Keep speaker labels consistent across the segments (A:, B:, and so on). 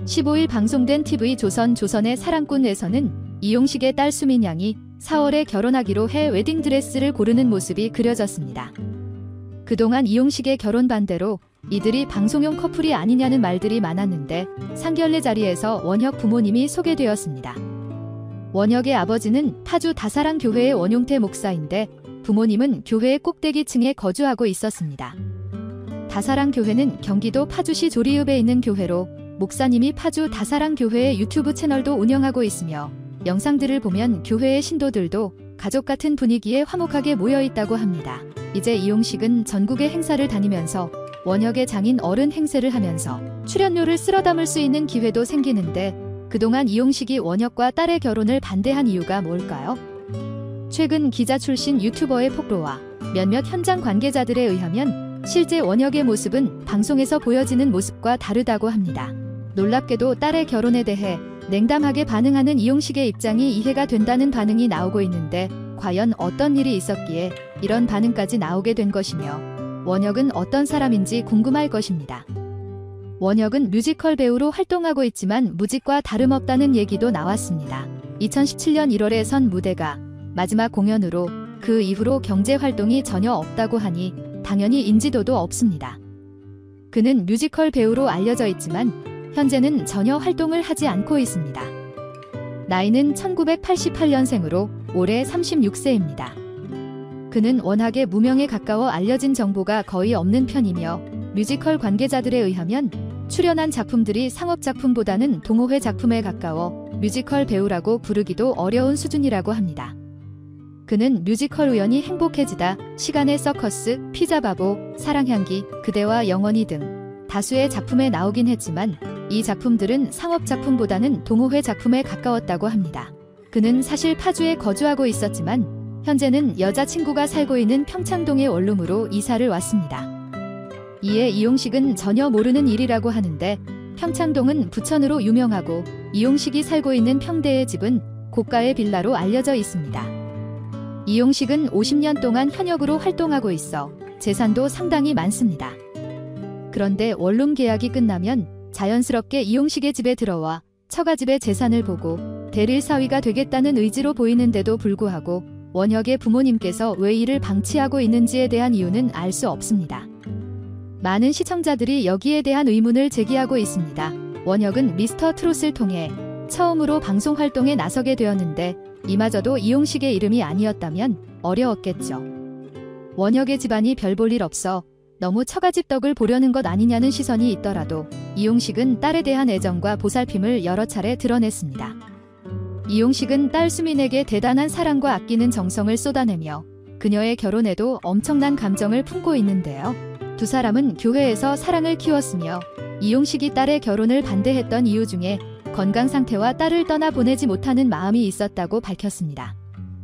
A: 15일 방송된 TV조선의 사랑꾼에서는 이용식의 딸 수민 양이 4월에 결혼하기로 해 웨딩드레스를 고르는 모습이 그려졌습니다. 그동안 이용식의 결혼 반대로 이들이 방송용 커플이 아니냐는 말들이 많았는데 상견례 자리에서 원혁 부모님이 소개되었습니다. 원혁의 아버지는 파주 다사랑교회의 원용태 목사인데 부모님은 교회의 꼭대기층에 거주하고 있었습니다. 다사랑교회는 경기도 파주시 조리읍에 있는 교회로 목사님이 파주 다사랑교회의 유튜브 채널도 운영하고 있으며 영상들을 보면 교회의 신도들도 가족 같은 분위기에 화목하게 모여 있다고 합니다. 이제 이용식은 전국의 행사를 다니면서 원혁의 장인 어른 행세를 하면서 출연료를 쓸어 담을 수 있는 기회도 생기는데 그동안 이용식이 원혁과 딸의 결혼을 반대한 이유가 뭘까요? 최근 기자 출신 유튜버의 폭로와 몇몇 현장 관계자들에 의하면 실제 원혁의 모습은 방송에서 보여지는 모습과 다르다고 합니다. 놀랍게도 딸의 결혼에 대해 냉담하게 반응하는 이용식의 입장이 이해가 된다는 반응이 나오고 있는데 과연 어떤 일이 있었기에 이런 반응까지 나오게 된 것이며 원혁은 어떤 사람인지 궁금할 것입니다. 원혁은 뮤지컬 배우로 활동하고 있지만 무직과 다름없다는 얘기도 나왔습니다. 2017년 1월에 선 무대가 마지막 공연으로 그 이후로 경제 활동이 전혀 없다고 하니 당연히 인지도도 없습니다. 그는 뮤지컬 배우로 알려져 있지만 현재는 전혀 활동을 하지 않고 있습니다. 나이는 1988년생으로 올해 36세입니다. 그는 워낙에 무명에 가까워 알려진 정보가 거의 없는 편이며 뮤지컬 관계자들에 의하면 출연한 작품들이 상업작품보다는 동호회 작품에 가까워 뮤지컬 배우라고 부르기도 어려운 수준이라고 합니다. 그는 뮤지컬 우연히 행복해지다, 시간의 서커스, 피자바보, 사랑향기, 그대와 영원히 등 다수의 작품에 나오긴 했지만 이 작품들은 상업작품보다는 동호회 작품에 가까웠다고 합니다. 그는 사실 파주에 거주하고 있었지만 현재는 여자친구가 살고 있는 평창동의 원룸으로 이사를 왔습니다. 이에 이용식은 전혀 모르는 일이라고 하는데 평창동은 부천으로 유명하고 이용식이 살고 있는 평대의 집은 고가의 빌라로 알려져 있습니다. 이용식은 50년 동안 현역으로 활동하고 있어 재산도 상당히 많습니다. 그런데 원룸 계약이 끝나면 자연스럽게 이용식의 집에 들어와 처가집의 재산을 보고 대릴 사위가 되겠다는 의지로 보이는데도 불구하고 원혁의 부모님께서 왜 이를 방치하고 있는지에 대한 이유는 알 수 없습니다. 많은 시청자들이 여기에 대한 의문을 제기하고 있습니다. 원혁은 미스터 트롯을 통해 처음으로 방송 활동에 나서게 되었는데 이마저도 이용식의 이름이 아니었다면 어려웠겠죠. 원혁의 집안이 별 볼 일 없어 너무 처가집 덕을 보려는 것 아니냐는 시선이 있더라도 이용식은 딸에 대한 애정과 보살핌을 여러 차례 드러냈습니다. 이용식은 딸 수민에게 대단한 사랑과 아끼는 정성을 쏟아내며 그녀의 결혼에도 엄청난 감정을 품고 있는데요. 두 사람은 교회에서 사랑을 키웠으며 이용식이 딸의 결혼을 반대했던 이유 중에 건강 상태와 딸을 떠나보내지 못하는 마음이 있었다고 밝혔습니다.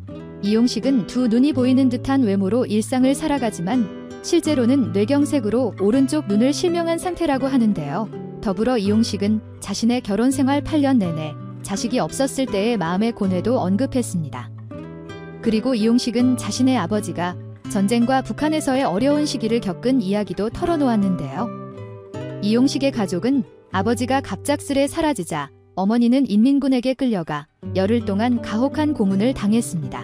A: 이용식은 두 눈이 보이는 듯한 외모로 일상을 살아가지만 실제로는 뇌경색으로 오른쪽 눈을 실명한 상태라고 하는데요. 더불어 이용식은 자신의 결혼 생활 8년 내내 자식이 없었을 때의 마음의 고뇌도 언급했습니다. 그리고 이용식은 자신의 아버지가 전쟁과 북한에서의 어려운 시기를 겪은 이야기도 털어놓았는데요. 이용식의 가족은 아버지가 갑작스레 사라지자 어머니는 인민군에게 끌려가 열흘 동안 가혹한 고문을 당했습니다.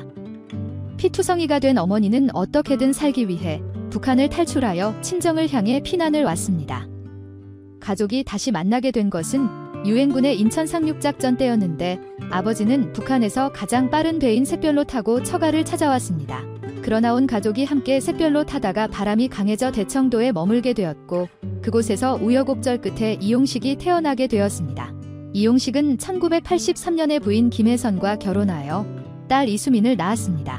A: 피투성이가 된 어머니는 어떻게든 살기 위해 북한을 탈출하여 친정을 향해 피난을 왔습니다. 가족이 다시 만나게 된 것은 유엔군의 인천 상륙작전 때였는데 아버지는 북한에서 가장 빠른 배인 샛별로 타고 처가를 찾아왔습니다. 그러나 온 가족이 함께 샛별로 타다가 바람이 강해져 대청도에 머물게 되었고 그곳에서 우여곡절 끝에 이용식이 태어나게 되었습니다. 이용식은 1983년에 부인 김혜선과 결혼하여 딸 이수민을 낳았습니다.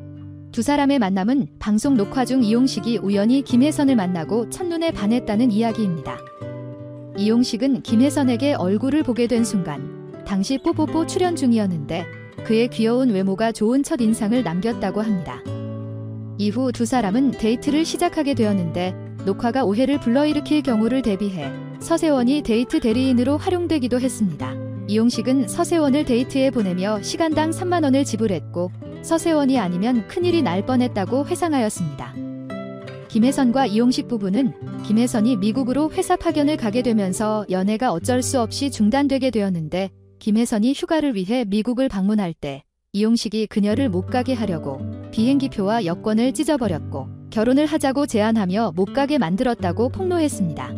A: 두 사람의 만남은 방송 녹화 중 이용식이 우연히 김혜선을 만나고 첫눈에 반했다는 이야기입니다. 이용식은 김혜선에게 얼굴을 보게 된 순간 당시 뽀뽀뽀 출연 중이었는데 그의 귀여운 외모가 좋은 첫인상을 남겼다고 합니다. 이후 두 사람은 데이트를 시작하게 되었는데 녹화가 오해를 불러일으킬 경우를 대비해 서세원이 데이트 대리인으로 활용되기도 했습니다. 이용식은 서세원을 데이트에 보내며 시간당 3만 원을 지불했고 서세원이 아니면 큰일이 날 뻔했다고 회상하였습니다. 김혜선과 이용식 부부는 김혜선이 미국으로 회사 파견을 가게 되면서 연애가 어쩔 수 없이 중단되게 되었는데, 김혜선이 휴가를 위해 미국을 방문할 때 이용식이 그녀를 못 가게 하려고 비행기표와 여권을 찢어버렸고 결혼을 하자고 제안하며 못 가게 만들었다고 폭로했습니다.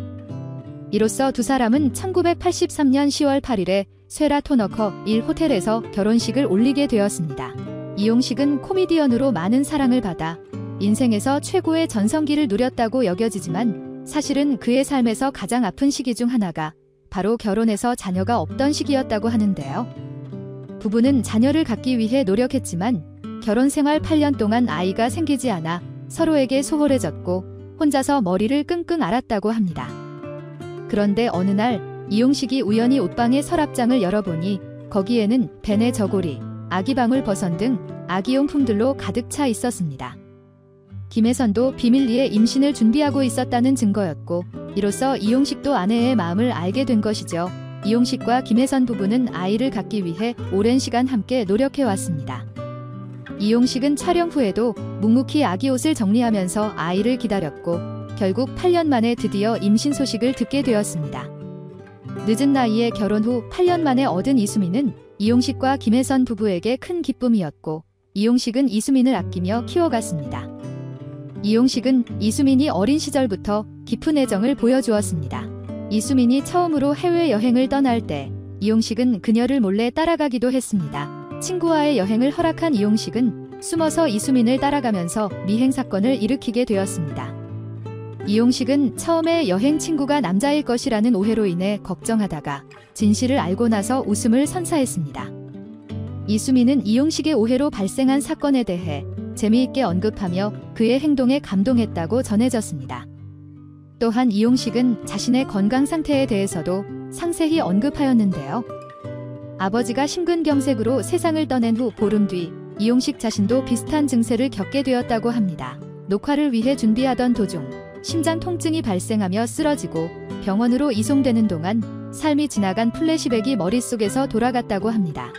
A: 이로써 두 사람은 1983년 10월 8일에 쉐라톤 일 호텔에서 결혼식을 올리게 되었습니다. 이용식은 코미디언으로 많은 사랑을 받아 인생에서 최고의 전성기를 누렸다고 여겨지지만, 사실은 그의 삶에서 가장 아픈 시기 중 하나가 바로 결혼해서 자녀가 없던 시기였다고 하는데요. 부부는 자녀를 갖기 위해 노력했지만 결혼 생활 8년 동안 아이가 생기지 않아 서로에게 소홀해졌고 혼자서 머리를 끙끙 앓았다고 합니다. 그런데 어느 날 이용식이 우연히 옷방의 서랍장을 열어보니 거기에는 벤의 저고리, 아기방울 버선 등 아기용품들로 가득 차 있었습니다. 김혜선도 비밀리에 임신을 준비하고 있었다는 증거였고, 이로써 이용식도 아내의 마음을 알게 된 것이죠. 이용식과 김혜선 부부는 아이를 갖기 위해 오랜 시간 함께 노력해왔습니다. 이용식은 촬영 후에도 묵묵히 아기 옷을 정리하면서 아이를 기다렸고, 결국 8년 만에 드디어 임신 소식을 듣게 되었습니다. 늦은 나이에 결혼 후 8년 만에 얻은 이수민은 이용식과 김혜선 부부에게 큰 기쁨이었고, 이용식은 이수민을 아끼며 키워갔습니다. 이용식은 이수민이 어린 시절부터 깊은 애정을 보여주었습니다. 이수민이 처음으로 해외여행을 떠날 때 이용식은 그녀를 몰래 따라가기도 했습니다. 친구와의 여행을 허락한 이용식은 숨어서 이수민을 따라가면서 미행 사건을 일으키게 되었습니다. 이용식은 처음에 여행 친구가 남자일 것이라는 오해로 인해 걱정하다가 진실을 알고 나서 웃음을 선사했습니다. 이수민은 이용식의 오해로 발생한 사건에 대해 재미있게 언급하며 그의 행동에 감동했다고 전해졌습니다. 또한 이용식은 자신의 건강 상태에 대해서도 상세히 언급하였는데요. 아버지가 심근경색으로 세상을 떠낸 후 보름 뒤 이용식 자신도 비슷한 증세를 겪게 되었다고 합니다. 녹화를 위해 준비하던 도중 심장 통증이 발생하며 쓰러지고 병원으로 이송되는 동안 삶이 지나간 플래시백이 머릿속에서 돌아갔다고 합니다.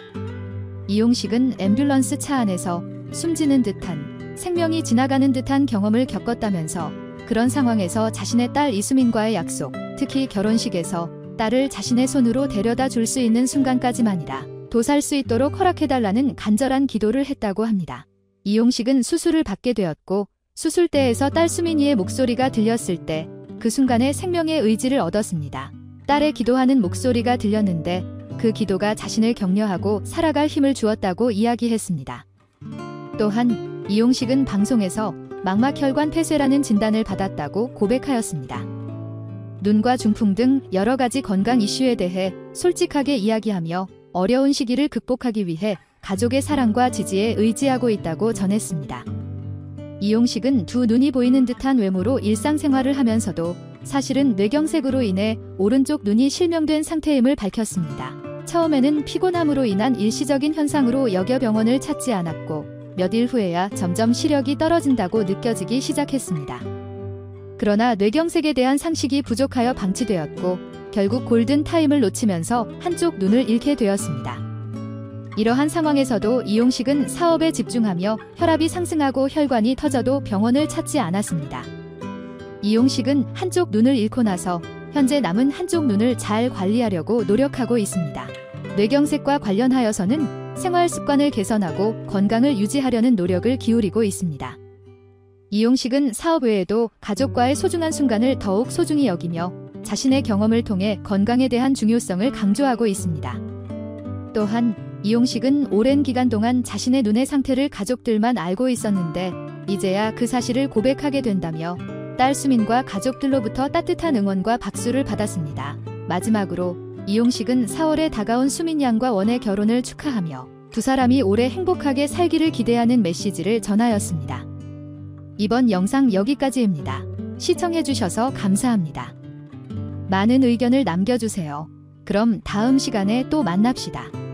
A: 이용식은 앰뷸런스 차 안에서 숨지는 듯한, 생명이 지나가는 듯한 경험을 겪었다면서 그런 상황에서 자신의 딸 이수민과의 약속, 특히 결혼식에서 딸을 자신의 손으로 데려다 줄 수 있는 순간까지만이라 도살 수 있도록 허락해달라는 간절한 기도를 했다고 합니다. 이용식은 수술을 받게 되었고, 수술대에서 딸 수민이의 목소리가 들렸을 때 그 순간에 생명의 의지를 얻었습니다. 딸의 기도하는 목소리가 들렸는데 그 기도가 자신을 격려하고 살아갈 힘을 주었다고 이야기했습니다. 또한 이용식은 방송에서 망막혈관 폐쇄라는 진단을 받았다고 고백하였습니다. 눈과 중풍 등 여러 가지 건강 이슈에 대해 솔직하게 이야기하며 어려운 시기를 극복하기 위해 가족의 사랑과 지지에 의지하고 있다고 전했습니다. 이용식은 두 눈이 보이는 듯한 외모로 일상생활을 하면서도 사실은 뇌경색으로 인해 오른쪽 눈이 실명된 상태임을 밝혔습니다. 처음에는 피곤함으로 인한 일시적인 현상으로 여겨 병원을 찾지 않았고 몇 일 후에야 점점 시력이 떨어진다고 느껴지기 시작했습니다. 그러나 뇌경색에 대한 상식이 부족하여 방치되었고 결국 골든타임을 놓치면서 한쪽 눈을 잃게 되었습니다. 이러한 상황에서도 이용식은 사업에 집중하며 혈압이 상승하고 혈관이 터져도 병원을 찾지 않았습니다. 이용식은 한쪽 눈을 잃고 나서 현재 남은 한쪽 눈을 잘 관리하려고 노력하고 있습니다. 뇌경색과 관련하여서는 생활 습관을 개선하고 건강을 유지하려는 노력을 기울이고 있습니다. 이용식은 사업 외에도 가족과의 소중한 순간을 더욱 소중히 여기며 자신의 경험을 통해 건강에 대한 중요성을 강조하고 있습니다. 또한 이용식은 오랜 기간 동안 자신의 눈의 상태를 가족들만 알고 있었는데 이제야 그 사실을 고백하게 된다며 딸 수민과 가족들로부터 따뜻한 응원과 박수를 받았습니다. 마지막으로 이용식은 4월에 다가온 수민 양과 원의 결혼을 축하하며 두 사람이 오래 행복하게 살기를 기대하는 메시지를 전하였습니다. 이번 영상 여기까지입니다. 시청해주셔서 감사합니다. 많은 의견을 남겨주세요. 그럼 다음 시간에 또 만납시다.